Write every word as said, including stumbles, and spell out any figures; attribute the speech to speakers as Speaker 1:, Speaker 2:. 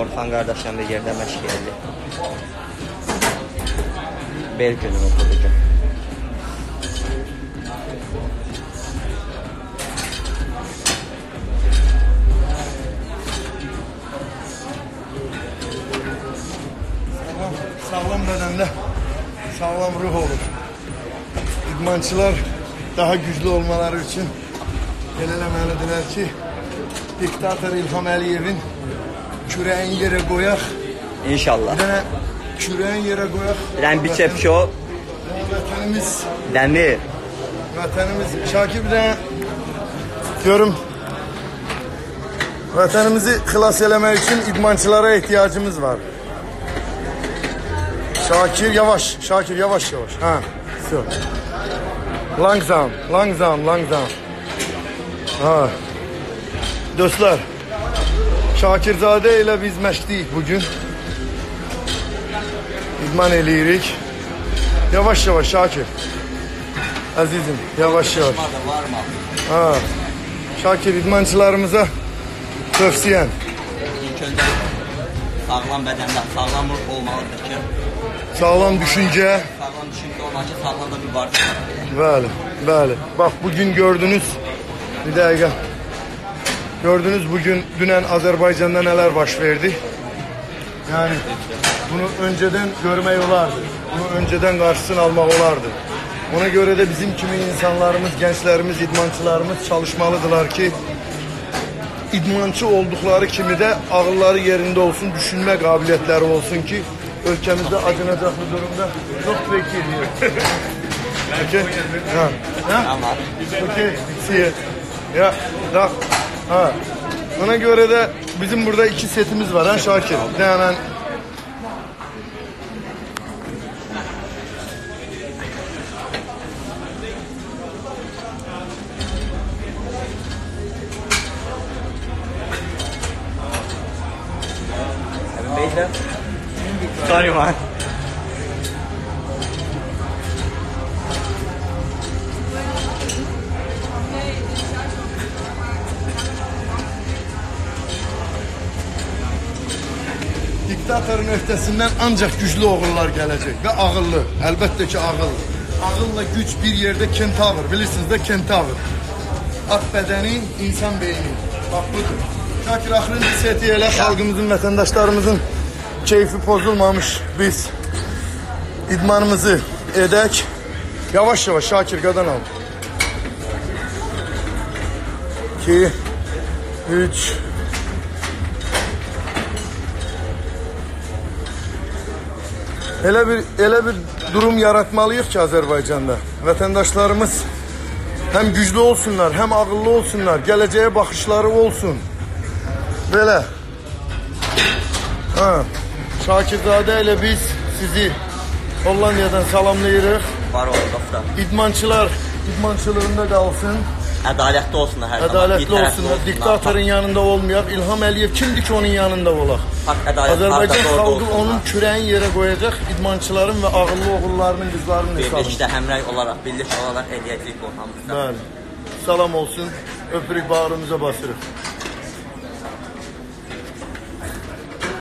Speaker 1: Orxan qardaşla bir yerdə məşq edirdi. Bel günü oxudu.
Speaker 2: Sağlam bedende sağlam ruh olur. İdmançılar daha güçlü olmaları için eləməlidirlər ki, diktator İlham Əliyevin kürəyin yerə qoyaq.
Speaker 1: İnşallah.
Speaker 2: Bir dənə kürəyin yerə qoyaq.
Speaker 1: Bir dənə bir çepşo.
Speaker 2: Vətənimiz,
Speaker 1: Dəmir.
Speaker 2: vətənimiz. Şakir bir dənə görüm. Vətənimizi xilas eləmək üçün idmançılara ihtiyacımız var. Şakir yavaş, Şakir yavaş yavaş. Ha, so. Langsam, langsam, langsam. Ha. Dostlar, Şakirzadə ilə biz məşqdəyik bugün. İdman eləyirik. Yavaş yavaş Şakir. Əzizim, yavaş yavaş. Ha. Şakir idmançılarımıza tövsiyen.
Speaker 1: İlk öncə sağlam bədəndə sağlam ruh olmalıdır ki,
Speaker 2: Sağlam düşünce.
Speaker 1: sağlam düşüncə olmalı ki, sağlam da bir vardır.
Speaker 2: Bəli, bəli. Bak bugün gördünüz. Bir dakika. Gördünüz bugün dünen Azerbaycan'da neler baş verdi. Yani bunu önceden görmek olardı. Bunu önceden karşısını almak olardı. Ona göre de bizim kimi insanlarımız, gençlerimiz, idmançılarımız çalışmalıdırlar ki idmançı oldukları kimi de ağılları yerinde olsun, düşünme kabiliyetleri olsun ki ülkemizde acınacak bir durumda çok bekliyor. Okay? Ha. Ha? Okay. See you. Ya, da. Ha. Ona göre de bizim burada iki setimiz var ha Şakir. Yani
Speaker 1: Sorry man.
Speaker 2: diktatörün öhdəsindən ancak güçlü oğullar gelecek ve ağıllı. Elbette ki ağıllı. Ağılla güç bir yerde kentavr. Bilirsiniz de kentavr. At bedeni, insan beyni. Bak budur. Şakir axırıncı seti elə xalqımızın, vətəndaşlarımızın keyfi pozulmamış biz idmanımızı edək. Yavaş yavaş Şakir qadan al. iki, üç. Elə bir elə bir durum yaratmalıyıq ki Azərbaycanda. Vətəndaşlarımız hem güçlü olsunlar, hem ağıllı olsunlar, geleceğe bakışları olsun. Böyle. Ha. Şakirzadə ile biz sizi Hollandiya'dan salamlayırıq.
Speaker 1: Var ol dostlar.
Speaker 2: İdmançılar idmançılığında kalsın.
Speaker 1: Ədalətli olsunlar hər zaman.
Speaker 2: Ədalətli olsunlar. Diktatörün yanında olmayaq. İlham Əliyev kimdir ki onun yanında olaq? Azərbaycan xalqı onun kürəyin yerə qoyacaq. İdmançıların ve ağıllı oğullarının, qızlarının hesabını.
Speaker 1: Birlikdə həmrəy olaraq, birlik olaraq eləyəcəyik ortamızda.
Speaker 2: Bəli. Salam olsun. Öpürük, bağrımıza basırıq.